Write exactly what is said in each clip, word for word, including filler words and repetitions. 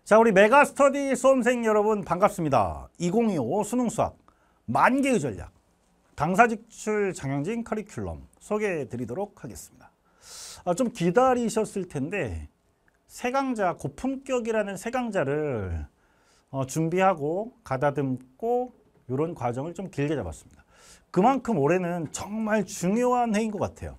자, 우리 메가스터디 수험생 여러분 반갑습니다. 이천이십오 수능 수학 만개의 전략 당사직출 장영진 커리큘럼 소개해 드리도록 하겠습니다. 아, 좀 기다리셨을 텐데 세 강좌 고품격이라는 세 강좌를 어, 준비하고 가다듬고 이런 과정을 좀 길게 잡았습니다. 그만큼 올해는 정말 중요한 해인 것 같아요.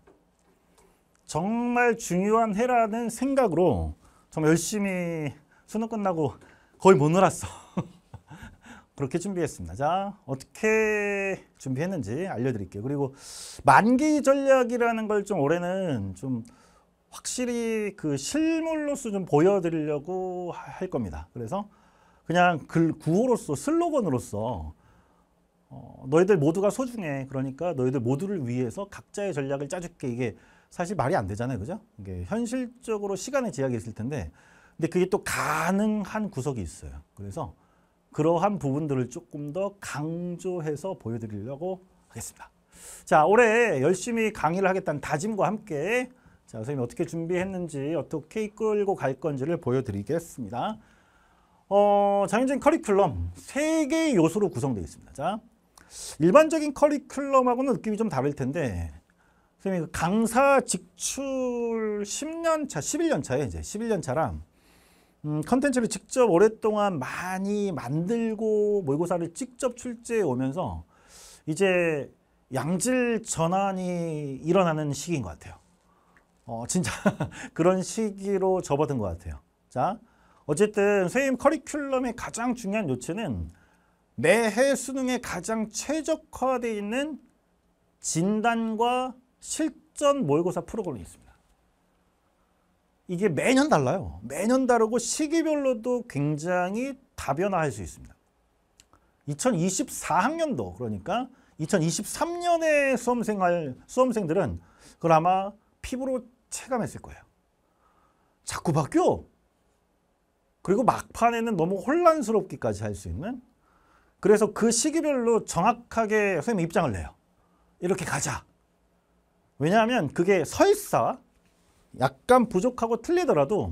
정말 중요한 해라는 생각으로 정말 열심히 수능 끝나고 거의 못 놀았어. 그렇게 준비했습니다. 자, 어떻게 준비했는지 알려드릴게요. 그리고 만기 전략이라는 걸 좀 올해는 좀 확실히 그 실물로서 좀 보여드리려고 할 겁니다. 그래서 그냥 글 구호로서 슬로건으로서 어, 너희들 모두가 소중해. 그러니까 너희들 모두를 위해서 각자의 전략을 짜줄게. 이게 사실 말이 안 되잖아요. 그죠? 이게 현실적으로 시간의 제약이 있을 텐데 근데 그게 또 가능한 구석이 있어요. 그래서 그러한 부분들을 조금 더 강조해서 보여드리려고 하겠습니다. 자, 올해 열심히 강의를 하겠다는 다짐과 함께 자, 선생님이 어떻게 준비했는지 어떻게 이끌고 갈 건지를 보여드리겠습니다. 어, 장영진 커리큘럼 세 개의 요소로 구성되어 있습니다. 자, 일반적인 커리큘럼하고는 느낌이 좀 다를 텐데 선생님이 강사 직출 십 년 차, 십일 년 차에 이제 십일 년 차랑 음, 컨텐츠를 직접 오랫동안 많이 만들고 모의고사를 직접 출제해 오면서 이제 양질 전환이 일어나는 시기인 것 같아요. 어, 진짜 그런 시기로 접어든 것 같아요. 자, 어쨌든 선생님 커리큘럼의 가장 중요한 요체는 매해 수능에 가장 최적화되어 있는 진단과 실전 모의고사 프로그램이 있습니다. 이게 매년 달라요. 매년 다르고 시기별로도 굉장히 다변화할 수 있습니다. 이천이십사 학년도 그러니까 이천이십삼 년의 수험생활, 수험생들은 그걸 아마 피부로 체감했을 거예요. 자꾸 바뀌어. 그리고 막판에는 너무 혼란스럽기까지 할 수 있는 그래서 그 시기별로 정확하게 선생님 입장을 내요. 이렇게 가자. 왜냐하면 그게 설사 약간 부족하고 틀리더라도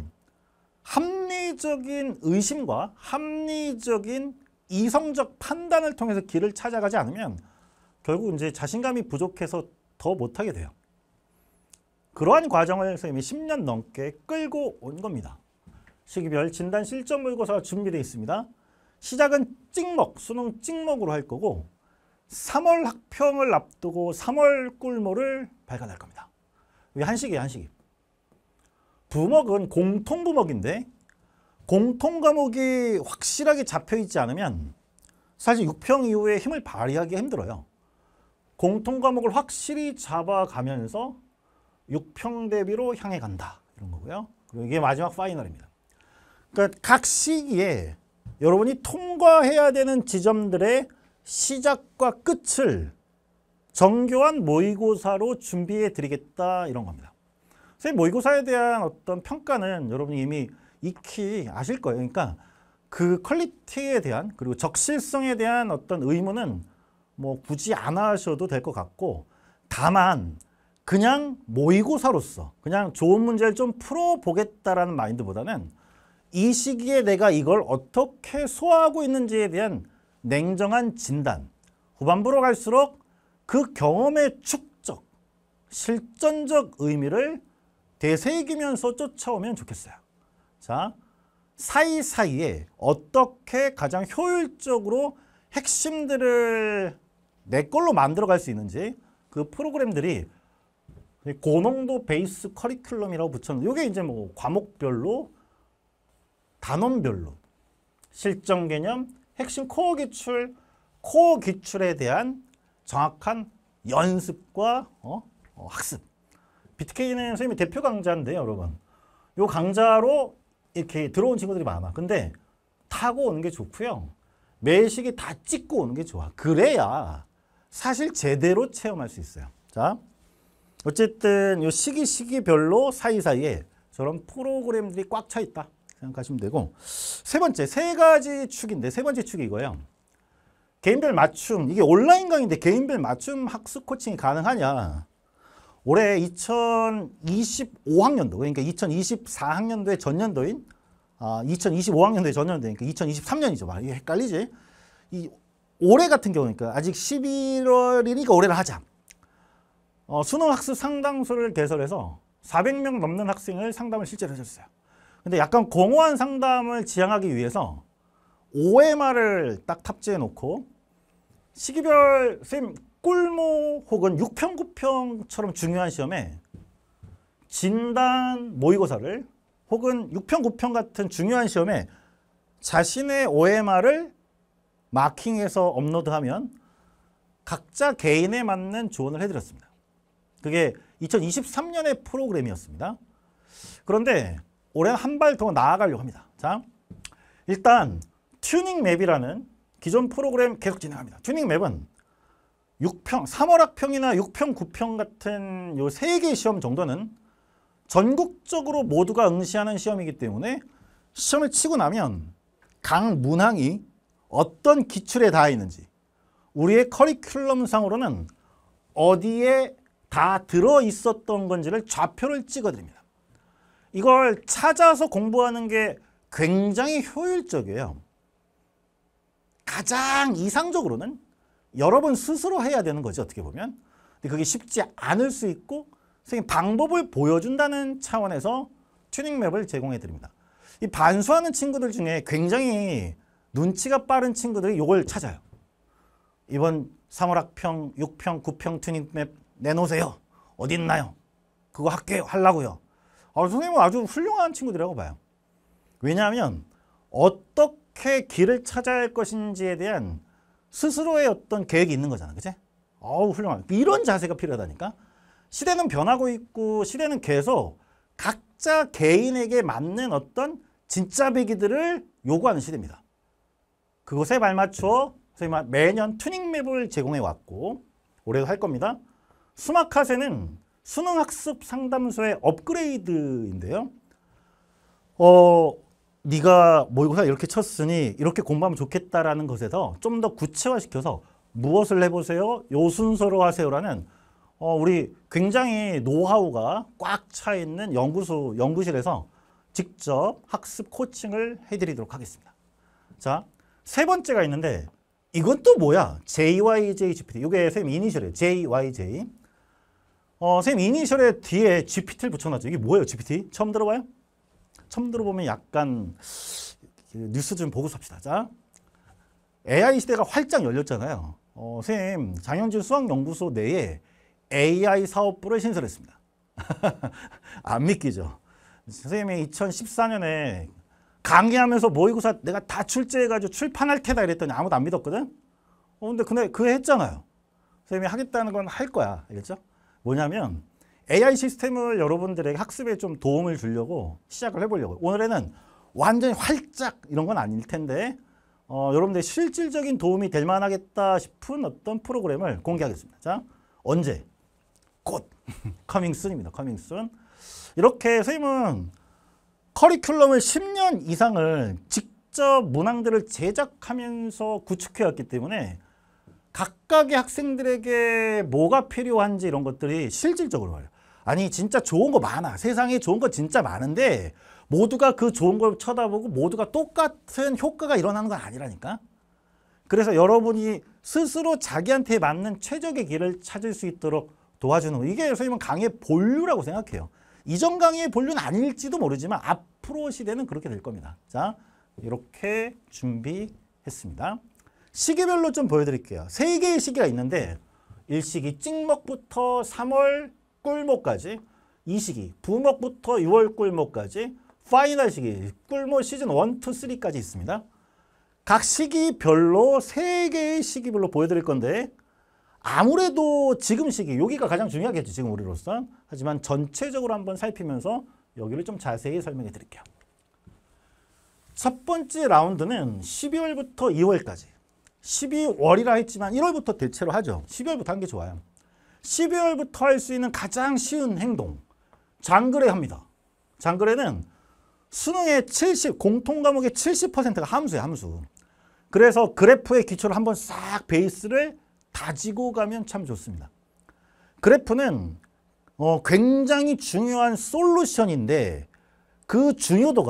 합리적인 의심과 합리적인 이성적 판단을 통해서 길을 찾아가지 않으면 결국 이제 자신감이 부족해서 더 못하게 돼요. 그러한 과정을 선생님이 십 년 넘게 끌고 온 겁니다. 시기별 진단 실전 모의고사가 준비되어 있습니다. 시작은 찍먹, 수능 찍먹으로 할 거고 삼월 학평을 앞두고 삼월 꿀모를 발간할 겁니다. 이게 한식이에요, 한식이. 부먹은 공통부먹인데 공통과목이 확실하게 잡혀있지 않으면 사실 육 평 이후에 힘을 발휘하기가 힘들어요. 공통과목을 확실히 잡아가면서 육 평 대비로 향해 간다. 이런 거고요. 그리고 이게 마지막 파이널입니다. 그러니까 각 시기에 여러분이 통과해야 되는 지점들의 시작과 끝을 정교한 모의고사로 준비해 드리겠다. 이런 겁니다. 선생님 모의고사에 대한 어떤 평가는 여러분이 이미 익히 아실 거예요. 그러니까 그 퀄리티에 대한 그리고 적실성에 대한 어떤 의무는 뭐 굳이 안 하셔도 될 것 같고 다만 그냥 모의고사로서 그냥 좋은 문제를 좀 풀어보겠다라는 마인드보다는 이 시기에 내가 이걸 어떻게 소화하고 있는지에 대한 냉정한 진단 후반부로 갈수록 그 경험의 축적 실전적 의미를 되새기면서 쫓아오면 좋겠어요. 자, 사이사이에 어떻게 가장 효율적으로 핵심들을 내 걸로 만들어갈 수 있는지 그 프로그램들이 고농도 베이스 커리큘럼이라고 붙였는데 이게 이제 뭐 과목별로 단원별로 실전 개념, 핵심 코어 기출, 코어 기출에 대한 정확한 연습과 어? 어, 학습. 비티케이는 선생님이 대표 강좌인데요, 여러분. 이 강좌로 이렇게 들어온 친구들이 많아. 근데 타고 오는 게 좋고요. 매 시기 다 찍고 오는 게 좋아. 그래야 사실 제대로 체험할 수 있어요. 자, 어쨌든 이 시기 시기별로 사이사이에 저런 프로그램들이 꽉 차 있다 생각하시면 되고 세 번째, 세 가지 축인데 세 번째 축이 이거예요. 개인별 맞춤. 이게 온라인 강의인데 개인별 맞춤 학습 코칭이 가능하냐. 올해 이천이십오 학년도 그러니까 이천이십사 학년도의 전년도인 아, 이천이십오 학년도에 전년되니까 이천이십삼 년이죠. 막 이게 헷갈리지? 이 올해 같은 경우니까 아직 십일월이니까 올해를 하자. 어, 수능 학습 상담소를 개설해서 사백 명 넘는 학생을 상담을 실제로 해줬어요. 근데 약간 공허한 상담을 지향하기 위해서 오엠알을 딱 탑재해 놓고 시기별 쌤 꿀모 혹은 육 평, 구 평처럼 중요한 시험에 진단 모의고사를 혹은 육 평, 구 평 같은 중요한 시험에 자신의 오엠알을 마킹해서 업로드하면 각자 개인에 맞는 조언을 해드렸습니다. 그게 이천이십삼 년의 프로그램이었습니다. 그런데 올해 한 발 더 나아가려고 합니다. 자, 일단 튜닝 맵이라는 기존 프로그램 계속 진행합니다. 튜닝 맵은 육 평, 삼월학평이나 육 평, 구 평 같은 요 세 개의 시험 정도는 전국적으로 모두가 응시하는 시험이기 때문에 시험을 치고 나면 각 문항이 어떤 기출에 닿아 있는지 우리의 커리큘럼상으로는 어디에 다 들어있었던 건지를 좌표를 찍어드립니다. 이걸 찾아서 공부하는 게 굉장히 효율적이에요. 가장 이상적으로는 여러분 스스로 해야 되는 거지 어떻게 보면. 근데 그게 쉽지 않을 수 있고 선생님 방법을 보여준다는 차원에서 튜닝맵을 제공해 드립니다. 이 반수하는 친구들 중에 굉장히 눈치가 빠른 친구들이 이걸 찾아요. 이번 삼월학평, 육 평, 구 평 튜닝맵 내놓으세요. 어디 있나요? 그거 할게요. 하려고요. 아, 선생님은 아주 훌륭한 친구들이라고 봐요. 왜냐하면 어떻게 길을 찾아야 할 것인지에 대한 스스로의 어떤 계획이 있는 거잖아. 그치? 어우, 훌륭한. 이런 자세가 필요하다니까. 시대는 변하고 있고 시대는 계속 각자 개인에게 맞는 어떤 진짜 배기들을 요구하는 시대입니다. 그것에 발맞춰 선생님 매년 튜닝맵을 제공해 왔고 올해도 할 겁니다. 수막카세는 수능학습 상담소의 업그레이드인데요. 어, 네가 모의고사 이렇게 쳤으니 이렇게 공부하면 좋겠다라는 것에서 좀 더 구체화시켜서 무엇을 해보세요? 요 순서로 하세요라는 어, 우리 굉장히 노하우가 꽉 차 있는 연구소, 연구실에서 직접 학습 코칭을 해드리도록 하겠습니다. 자, 세 번째가 있는데 이건 또 뭐야? 제이와이제이 지피티. 이게 선생님 이니셜이에요. 제이와이제이. 어, 선생님 이니셜에 뒤에 지피티를 붙여놨죠. 이게 뭐예요? 지피티? 처음 들어봐요? 처음 들어보면 약간 뉴스 좀 보고 삽시다. 자, 에이아이 시대가 활짝 열렸잖아요. 어, 선생님 장영진 수학연구소 내에 에이아이 사업부를 신설했습니다. 안 믿기죠? 선생님이 이천십사 년에 강의하면서 모의고사 내가 다 출제해가지고 출판할 테다 이랬더니 아무도 안 믿었거든? 어, 근데 그날 그거 했잖아요. 선생님이 하겠다는 건 할 거야. 알겠죠? 뭐냐면 에이아이 시스템을 여러분들에게 학습에 좀 도움을 주려고 시작을 해보려고. 오늘에는 완전히 활짝 이런 건 아닐 텐데 어, 여러분들 실질적인 도움이 될 만하겠다 싶은 어떤 프로그램을 공개하겠습니다. 자, 언제? 곧. 커밍 순입니다. 커밍 순. 이렇게 선생님은 커리큘럼을 십 년 이상을 직접 문항들을 제작하면서 구축해왔기 때문에 각각의 학생들에게 뭐가 필요한지 이런 것들이 실질적으로 와요. 아니 진짜 좋은 거 많아. 세상에 좋은 거 진짜 많은데 모두가 그 좋은 걸 쳐다보고 모두가 똑같은 효과가 일어나는 건 아니라니까. 그래서 여러분이 스스로 자기한테 맞는 최적의 길을 찾을 수 있도록 도와주는 거. 이게 선생님은 강의의 본류라고 생각해요. 이전 강의의 본류는 아닐지도 모르지만 앞으로 시대는 그렇게 될 겁니다. 자, 이렇게 준비했습니다. 시기별로 좀 보여드릴게요. 세 개의 시기가 있는데 일시기 찍먹부터 삼월 꿀모까지, 이시기 부먹부터 유월 꿀모까지, 파이널 시기 꿀모 시즌 일, 이, 삼까지 있습니다. 각 시기별로 세 개의 시기별로 보여드릴 건데 아무래도 지금 시기, 여기가 가장 중요하겠죠. 지금 우리로서. 하지만 전체적으로 한번 살피면서 여기를 좀 자세히 설명해 드릴게요. 첫 번째 라운드는 십이월부터 이월까지. 십이월이라 했지만 일월부터 대체로 하죠. 십이월부터 하는 게 좋아요. 십이월부터 할 수 있는 가장 쉬운 행동. 장그래 합니다. 장그래는 수능의 칠십, 공통 과목의 칠십 퍼센트가 함수예요. 함수. 그래서 그래프의 기초를 한번 싹 베이스를 다지고 가면 참 좋습니다. 그래프는 어, 굉장히 중요한 솔루션인데 그 중요도가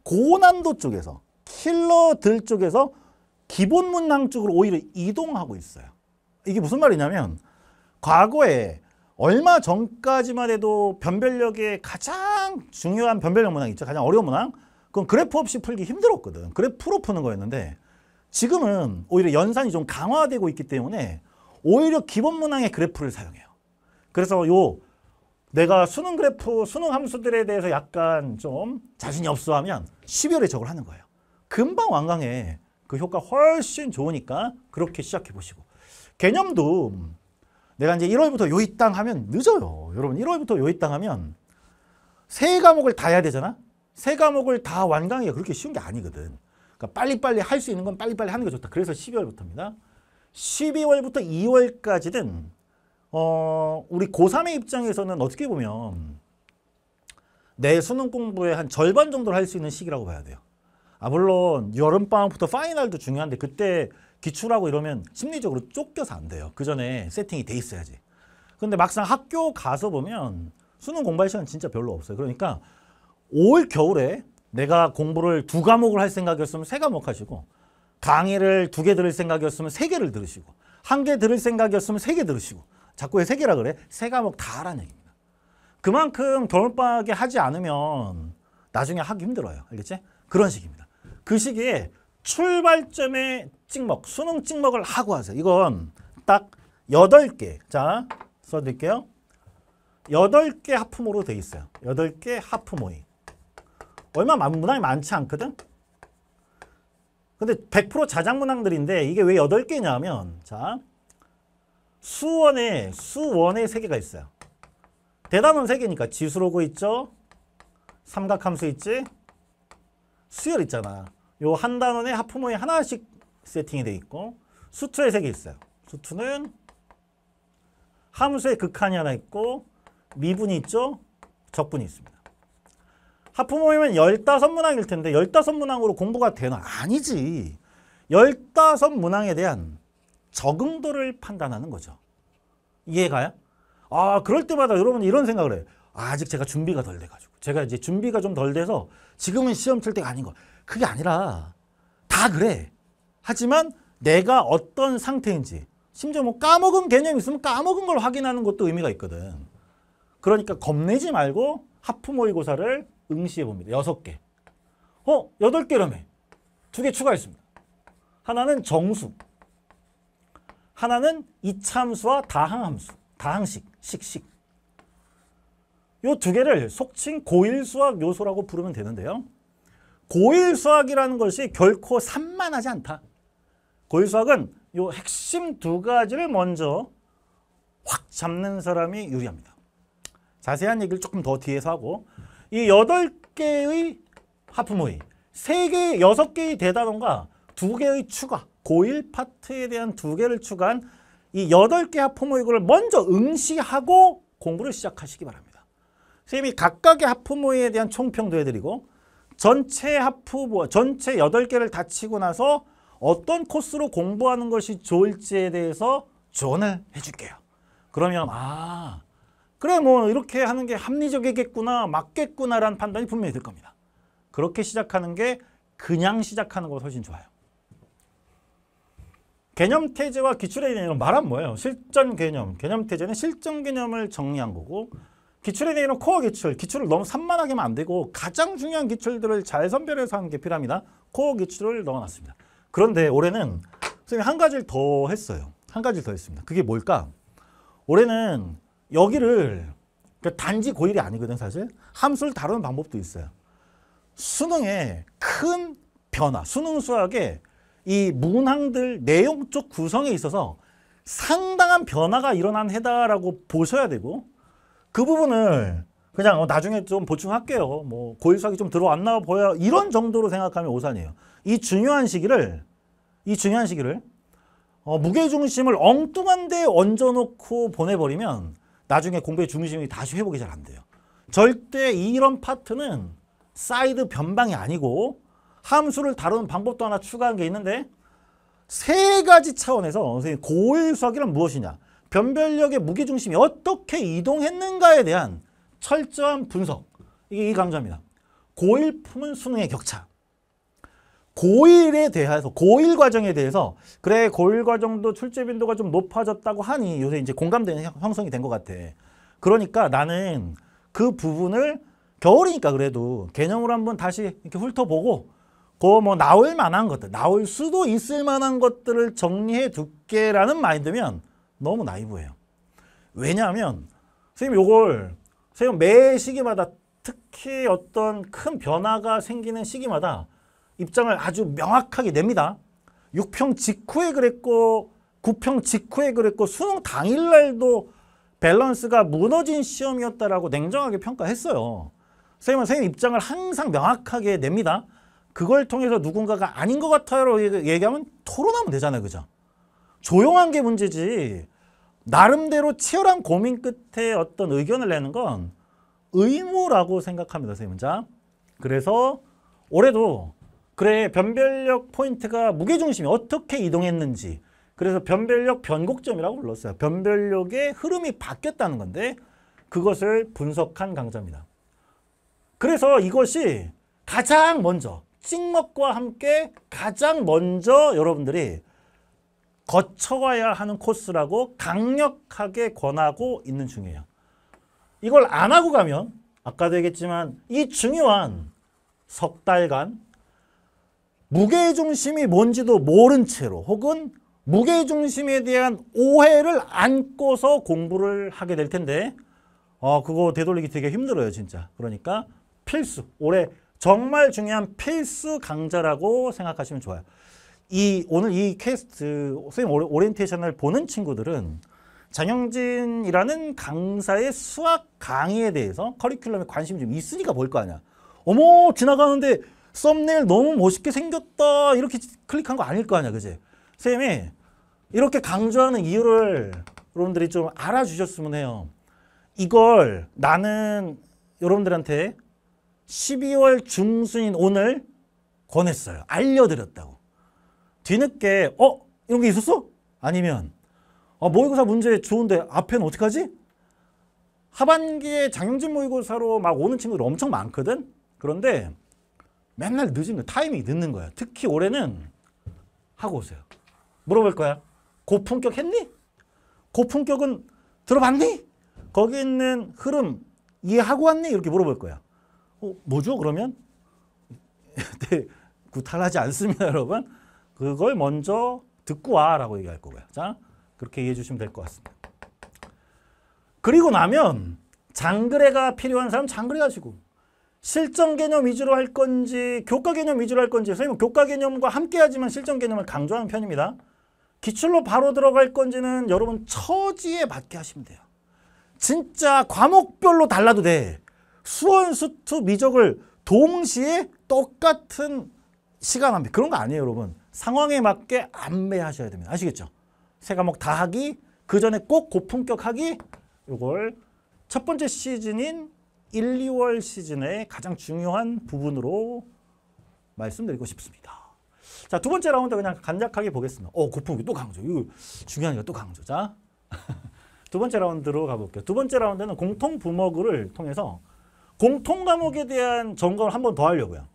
고난도 쪽에서 킬러들 쪽에서 기본 문항 쪽으로 오히려 이동하고 있어요. 이게 무슨 말이냐면 과거에 얼마 전까지만 해도 변별력의 가장 중요한 변별력 문항 있죠. 가장 어려운 문항. 그건 그래프 없이 풀기 힘들었거든. 그래프로 푸는 거였는데 지금은 오히려 연산이 좀 강화되고 있기 때문에 오히려 기본 문항의 그래프를 사용해요. 그래서 요 내가 수능 그래프, 수능 함수들에 대해서 약간 좀 자신이 없어 하면 십이월에 저걸 하는 거예요. 금방 완강해. 그 효과 훨씬 좋으니까 그렇게 시작해 보시고. 개념도 내가 이제 일월부터 요이 땅 하면 늦어요. 여러분 일월부터 요이 땅 하면 세 과목을 다 해야 되잖아. 세 과목을 다 완강하기가 그렇게 쉬운 게 아니거든. 그러니까 빨리빨리 할 수 있는 건 빨리빨리 하는 게 좋다. 그래서 십이월부터입니다. 십이월부터 이월까지는 어, 우리 고삼의 입장에서는 어떻게 보면 내 수능 공부의 한 절반 정도를 할 수 있는 시기라고 봐야 돼요. 아, 물론 여름방학부터 파이널도 중요한데 그때 기출하고 이러면 심리적으로 쫓겨서 안 돼요. 그 전에 세팅이 돼 있어야지. 근데 막상 학교 가서 보면 수능 공부할 시간 진짜 별로 없어요. 그러니까 올 겨울에 내가 공부를 두 과목을 할 생각이었으면 세 과목 하시고 강의를 두 개 들을 생각이었으면 세 개를 들으시고 한 개 들을 생각이었으면 세 개 들으시고 자꾸 왜 세 개라 그래? 세 과목 다 하라는 얘기입니다. 그만큼 겨울방학에 하지 않으면 나중에 하기 힘들어요. 알겠지? 그런 식입니다. 그 시기에 출발점에 찍먹, 수능 찍먹을 하고 하세요. 이건 딱 여덟 개. 자, 써드릴게요. 여덟 개 하프모로 돼 있어요. 여덟 개 하프모이. 얼마 문항이 많지 않거든? 근데 백 퍼센트 자작 문항들인데 이게 왜 여덟 개냐면 자, 수원에 수원에 세 개가 있어요. 대단원 세 개니까 지수로고 있죠? 삼각함수 있지? 수열 있잖아. 요 한 단원에 하프모이 하나씩 세팅이 돼 있고 수투에 세 개 있어요. 수투는 함수의 극한이 하나 있고 미분이 있죠? 적분이 있습니다. 하프모이면 열다섯 문항일 텐데 열다섯 문항으로 공부가 되나? 아니지. 열다섯 문항에 대한 적응도를 판단하는 거죠. 이해가요? 아, 그럴 때마다 여러분 이런 생각을 해요. 아, 아직 제가 준비가 덜 돼가지고. 제가 이제 준비가 좀 덜 돼서 지금은 시험 칠 때가 아닌 거. 그게 아니라 다 그래. 하지만 내가 어떤 상태인지 심지어 뭐 까먹은 개념이 있으면 까먹은 걸 확인하는 것도 의미가 있거든. 그러니까 겁내지 말고 하프 모의고사를 응시해 봅니다. 여섯 개. 어? 여덟 개라며. 두 개 추가했습니다. 하나는 정수. 하나는 이차함수와 다항함수. 다항식, 식식. 요 두 개를 속칭 고일 수학 요소라고 부르면 되는데요. 고일 수학이라는 것이 결코 산만하지 않다. 고일 수학은 요 핵심 두 가지를 먼저 확 잡는 사람이 유리합니다. 자세한 얘기를 조금 더 뒤에서 하고 이 여덟 개의 하프모의 세 개, 여섯 개의 대단원과 두 개의 추가, 고일 파트에 대한 두 개를 추가한 이 여덟 개 하프모의고를 먼저 응시하고 공부를 시작하시기 바랍니다. 선생님이 각각의 하프모의에 대한 총평도 해드리고 전체 하프, 전체 여덟 개를 다 치고 나서 어떤 코스로 공부하는 것이 좋을지에 대해서 조언을 해줄게요. 그러면 아, 그래 뭐 이렇게 하는 게 합리적이겠구나, 맞겠구나라는 판단이 분명히 들 겁니다. 그렇게 시작하는 게 그냥 시작하는 것보다 훨씬 좋아요. 개념 태제와 기출에 대한 말은 뭐예요? 실전 개념, 개념 태제는 실전 개념을 정리한 거고 기출에 대한 코어 기출, 기출을 너무 산만하게 하면 안 되고 가장 중요한 기출들을 잘 선별해서 하는 게 필요합니다. 코어 기출을 넣어놨습니다. 그런데 올해는 선생님이 한 가지를 더 했어요. 한 가지를 더 했습니다. 그게 뭘까? 올해는 여기를 그러니까 단지 고일이 아니거든 사실. 함수를 다루는 방법도 있어요. 수능의 큰 변화, 수능 수학의 이 문항들 내용 쪽 구성에 있어서 상당한 변화가 일어난 해다라고 보셔야 되고 그 부분을 그냥 어, 나중에 좀 보충할게요. 뭐 고일 수학이 좀 들어왔나 보여 이런 정도로 생각하면 오산이에요. 이 중요한 시기를 이 중요한 시기를 어, 무게중심을 엉뚱한 데에 얹어놓고 보내버리면 나중에 공부의 중심이 다시 회복이 잘 안 돼요. 절대 이런 파트는 사이드 변방이 아니고 함수를 다루는 방법도 하나 추가한 게 있는데 세 가지 차원에서 선생님 고일 수학이란 무엇이냐, 변별력의 무게중심이 어떻게 이동했는가에 대한 철저한 분석, 이게 이 강좌입니다. 고일 품은 수능의 격차. 고일에 대해서, 고일 과정에 대해서, 그래, 고일 과정도 출제 빈도가 좀 높아졌다고 하니 요새 이제 공감대는 형성이 된 것 같아. 그러니까 나는 그 부분을 겨울이니까 그래도 개념으로 한번 다시 이렇게 훑어보고, 그 뭐 나올 만한 것들, 나올 수도 있을 만한 것들을 정리해 둘게라는 마인드면 너무 나이브해요. 왜냐하면, 선생님 요걸, 선생님 매 시기마다 특히 어떤 큰 변화가 생기는 시기마다 입장을 아주 명확하게 냅니다. 육 평 직후에 그랬고 구 평 직후에 그랬고 수능 당일날도 밸런스가 무너진 시험이었다라고 냉정하게 평가했어요. 선생님은 선생님 입장을 항상 명확하게 냅니다. 그걸 통해서 누군가가 아닌 것 같아요 얘기하면 토론하면 되잖아요. 그죠? 조용한 게 문제지 나름대로 치열한 고민 끝에 어떤 의견을 내는 건 의무라고 생각합니다. 선생님. 자, 그래서 올해도 그래 변별력 포인트가 무게중심이 어떻게 이동했는지 그래서 변별력 변곡점이라고 불렀어요. 변별력의 흐름이 바뀌었다는 건데 그것을 분석한 강좌입니다. 그래서 이것이 가장 먼저 찍먹과 함께 가장 먼저 여러분들이 거쳐와야 하는 코스라고 강력하게 권하고 있는 중이에요. 이걸 안 하고 가면 아까도 얘기했지만 이 중요한 석 달간 무게중심이 뭔지도 모른 채로 혹은 무게중심에 대한 오해를 안고서 공부를 하게 될 텐데 어, 그거 되돌리기 되게 힘들어요. 진짜. 그러니까 필수, 올해 정말 중요한 필수 강좌라고 생각하시면 좋아요. 이 오늘 이 퀘스트 선생님 오리엔테이션을 보는 친구들은 장영진이라는 강사의 수학 강의에 대해서 커리큘럼에 관심이 좀 있으니까 볼 거 아니야. 어머 지나가는데 썸네일 너무 멋있게 생겼다 이렇게 클릭한 거 아닐 거 아니야. 그지? 선생님이 이렇게 강조하는 이유를 여러분들이 좀 알아주셨으면 해요. 이걸 나는 여러분들한테 십이월 중순인 오늘 권했어요. 알려드렸다고. 뒤늦게 어? 이런 게 있었어? 아니면 어, 모의고사 문제 좋은데 앞에는 어떡하지? 하반기에 장영진 모의고사로 막 오는 친구들 엄청 많거든? 그런데 맨날 늦은 거, 타이밍이 늦는 거야. 특히 올해는 하고 오세요. 물어볼 거야. 고품격 했니? 고품격은 들어봤니? 거기 있는 흐름 이해하고 왔니? 이렇게 물어볼 거야. 어, 뭐죠 그러면? 네, 구탈하지 않습니다 여러분. 그걸 먼저 듣고 와 라고 얘기할 거고요. 자, 그렇게 이해해 주시면 될 것 같습니다. 그리고 나면 장거래가 필요한 사람 장거래 가지고 실전 개념 위주로 할 건지 교과 개념 위주로 할 건지 선생님은 교과 개념과 함께 하지만 실전 개념을 강조하는 편입니다. 기출로 바로 들어갈 건지는 여러분 처지에 맞게 하시면 돼요. 진짜 과목별로 달라도 돼. 수원, 수투, 미적을 동시에 똑같은 시간 안배 그런 거 아니에요 여러분. 상황에 맞게 안배하셔야 됩니다. 아시겠죠? 세 과목 다 하기, 그 전에 꼭 고품격 하기, 이걸 첫 번째 시즌인 일, 이월 시즌의 가장 중요한 부분으로 말씀드리고 싶습니다. 자, 두 번째 라운드 그냥 간략하게 보겠습니다. 어, 고품격 또 강조. 이거 중요한 거 또 강조. 자, 두 번째 라운드로 가볼게요. 두 번째 라운드는 공통 부목을 통해서 공통 과목에 대한 점검을 한 번 더 하려고요.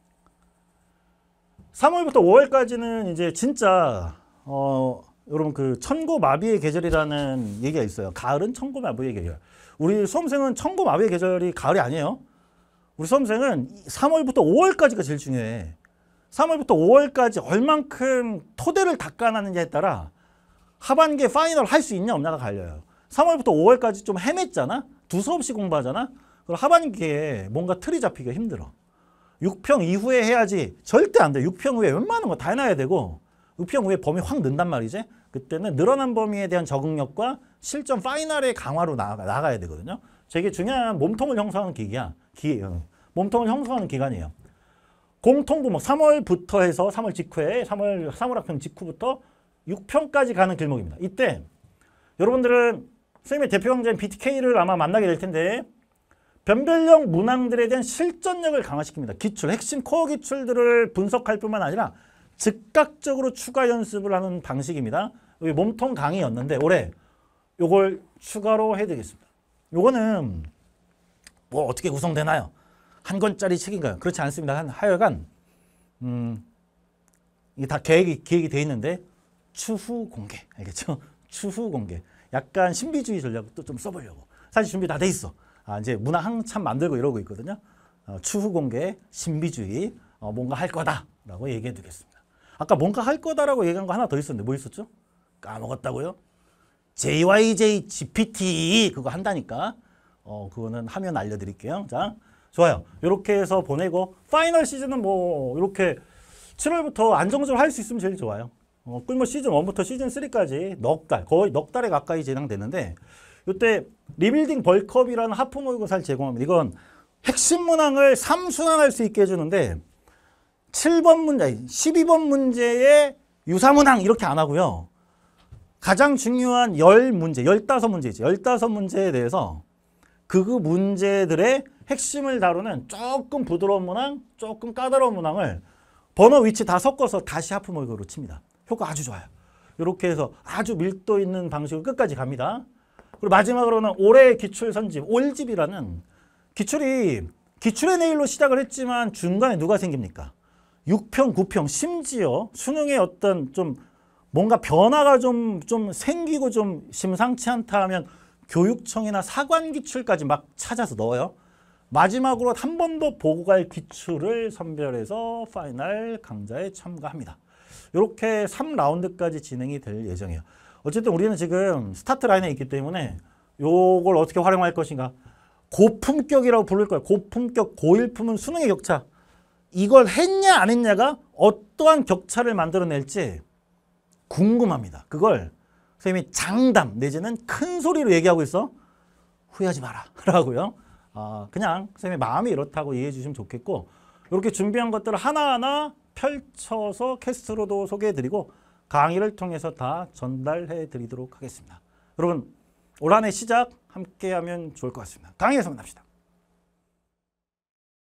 삼월부터 오월까지는 이제 진짜 어, 여러분 그 천고마비의 계절이라는 얘기가 있어요. 가을은 천고마비의 계절. 우리 수험생은 천고마비의 계절이 가을이 아니에요. 우리 수험생은 삼월부터 오월까지가 제일 중요해. 삼월부터 오월까지 얼만큼 토대를 닦아놨느냐에 따라 하반기에 파이널 할 수 있냐 없냐가 갈려요. 삼월부터 오월까지 좀 헤맸잖아. 두서없이 공부하잖아. 그럼 하반기에 뭔가 틀이 잡히기가 힘들어. 육 평 이후에 해야지. 절대 안 돼. 육 평 후에 웬만한 거 다 해놔야 되고 육 평 후에 범위 확 는단 말이지. 그때는 늘어난 범위에 대한 적응력과 실전 파이널의 강화로 나가, 나가야 되거든요. 되게 중요한 몸통을 형성하는 기기야. 기, 몸통을 형성하는 기간이에요. 공통부목 삼월부터 해서 삼월 직후에 삼월, 삼월 학평 직후부터 육 평까지 가는 길목입니다. 이때 여러분들은 선생님의 대표 강좌인 비티케이를 아마 만나게 될 텐데 변별력 문항들에 대한 실전력을 강화시킵니다. 기출, 핵심 코어 기출들을 분석할 뿐만 아니라 즉각적으로 추가 연습을 하는 방식입니다. 여기 몸통 강의였는데 올해 요걸 추가로 해드리겠습니다. 요거는 뭐 어떻게 구성되나요? 한 권짜리 책인가요? 그렇지 않습니다. 한 하여간 음, 이게 다 계획이 기획이 돼 있는데 추후 공개, 알겠죠? 추후 공개. 약간 신비주의 전략도 좀 써보려고. 사실 준비 다 돼 있어. 아, 이제 문화 한참 만들고 이러고 있거든요. 어, 추후 공개, 신비주의, 어, 뭔가 할 거다라고 얘기해 두겠습니다. 아까 뭔가 할 거다라고 얘기한 거 하나 더 있었는데 뭐 있었죠? 까먹었다고요? 제이와이제이 지피티 그거 한다니까. 어, 그거는 하면 알려드릴게요. 자, 좋아요. 이렇게 해서 보내고 파이널 시즌은 뭐 이렇게 칠월부터 안정적으로 할 수 있으면 제일 좋아요. 어, 꿀물 시즌 일부터 시즌 삼까지 넉 달, 거의 넉 달에 가까이 진행되는데 이때 리빌딩 벌크업이라는 하프 모의고사를 제공합니다. 이건 핵심 문항을 삼순환할 수 있게 해주는데 칠 번 문제, 십이 번 문제의 유사문항 이렇게 안 하고요. 가장 중요한 십 문제, 십오 문제이죠. 십오 문제에 대해서 그 문제들의 핵심을 다루는 조금 부드러운 문항, 조금 까다로운 문항을 번호 위치 다 섞어서 다시 하프 모의고사로 칩니다. 효과 아주 좋아요. 이렇게 해서 아주 밀도 있는 방식으로 끝까지 갑니다. 그리고 마지막으로는 올해의 기출 선집, 올집이라는 기출이 기출의 내일로 시작을 했지만 중간에 누가 생깁니까? 육 평, 구 평, 심지어 수능에 어떤 좀 뭔가 변화가 좀, 좀 생기고 좀 심상치 않다 하면 교육청이나 사관 기출까지 막 찾아서 넣어요. 마지막으로 한 번 더 보고 갈 기출을 선별해서 파이널 강좌에 참가합니다. 이렇게 삼 라운드까지 진행이 될 예정이에요. 어쨌든 우리는 지금 스타트 라인에 있기 때문에 이걸 어떻게 활용할 것인가. 고품격이라고 부를 거예요. 고품격, 고일품은 수능의 격차. 이걸 했냐 안 했냐가 어떠한 격차를 만들어낼지 궁금합니다. 그걸 선생님이 장담 내지는 큰 소리로 얘기하고 있어. 후회하지 마라 라고요. 아, 그냥 선생님의 마음이 이렇다고 이해해 주시면 좋겠고 이렇게 준비한 것들을 하나하나 펼쳐서 캐스트로도 소개해드리고 강의를 통해서 다 전달해 드리도록 하겠습니다. 여러분 올 한 해 시작 함께하면 좋을 것 같습니다. 강의에서 만납시다.